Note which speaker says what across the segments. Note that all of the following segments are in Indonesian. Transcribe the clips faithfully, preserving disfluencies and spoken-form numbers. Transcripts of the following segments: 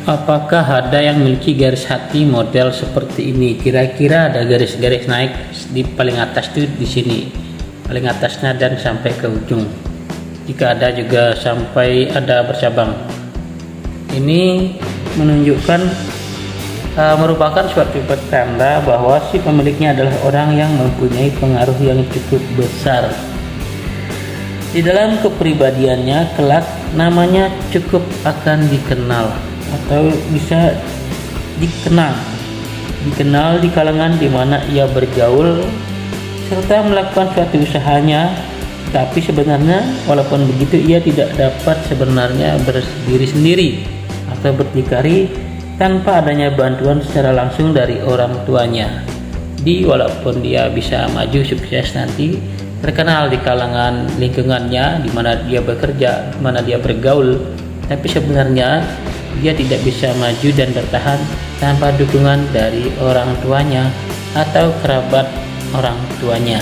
Speaker 1: Apakah ada yang memiliki garis hati model seperti ini? Kira-kira ada garis-garis naik di paling atas tuh di sini, paling atasnya dan sampai ke ujung. Jika ada juga sampai ada bercabang. Ini menunjukkan uh, merupakan suatu pertanda bahwa si pemiliknya adalah orang yang mempunyai pengaruh yang cukup besar. Di dalam kepribadiannya kelak namanya cukup akan dikenal atau bisa dikenal dikenal di kalangan di mana ia bergaul serta melakukan suatu usahanya. Tapi sebenarnya walaupun begitu ia tidak dapat sebenarnya berdiri sendiri atau berdikari tanpa adanya bantuan secara langsung dari orang tuanya. Di walaupun dia bisa maju sukses nanti, terkenal di kalangan lingkungannya di mana dia bekerja, di mana dia bergaul, tapi sebenarnya dia tidak bisa maju dan bertahan tanpa dukungan dari orang tuanya atau kerabat orang tuanya.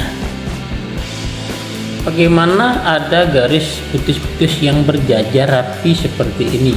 Speaker 1: Bagaimana ada garis putus-putus yang berjajar rapi seperti ini?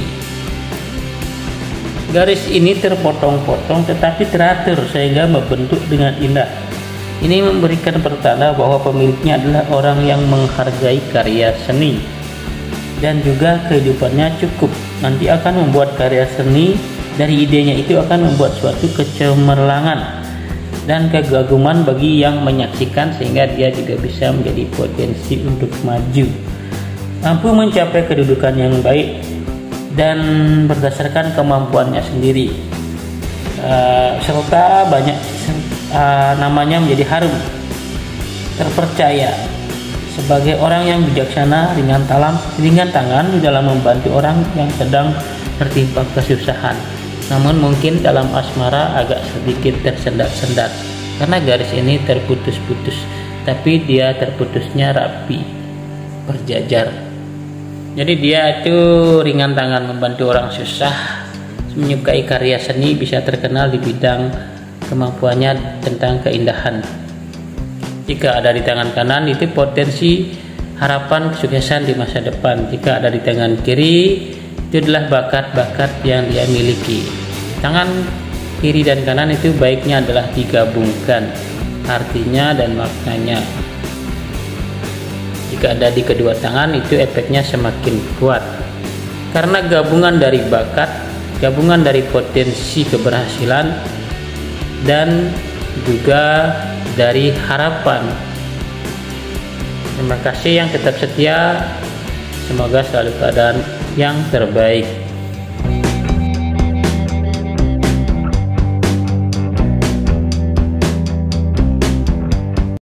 Speaker 1: Garis ini terpotong-potong tetapi teratur sehingga membentuk dengan indah. Ini memberikan pertanda bahwa pemiliknya adalah orang yang menghargai karya seni dan juga kehidupannya cukup. Nanti akan membuat karya seni, dari idenya itu akan membuat suatu kecemerlangan dan kegaguman bagi yang menyaksikan sehingga dia juga bisa menjadi potensi untuk maju, mampu mencapai kedudukan yang baik dan berdasarkan kemampuannya sendiri, uh, serta banyak uh, namanya menjadi harum, terpercaya sebagai orang yang bijaksana, ringan talam, ringan tangan di dalam membantu orang yang sedang tertimpa kesusahan. Namun mungkin dalam asmara agak sedikit tersendat-sendat karena garis ini terputus-putus, tapi dia terputusnya rapi, berjajar. Jadi dia itu ringan tangan membantu orang susah, menyukai karya seni, bisa terkenal di bidang kemampuannya tentang keindahan. Jika ada di tangan kanan itu potensi harapan kesuksesan di masa depan. Jika ada di tangan kiri itu adalah bakat-bakat yang dia miliki. Tangan kiri dan kanan itu baiknya adalah digabungkan artinya dan maknanya. Jika ada di kedua tangan itu efeknya semakin kuat karena gabungan dari bakat, gabungan dari potensi keberhasilan dan juga dari harapan. Terima kasih yang tetap setia, semoga selalu keadaan yang terbaik.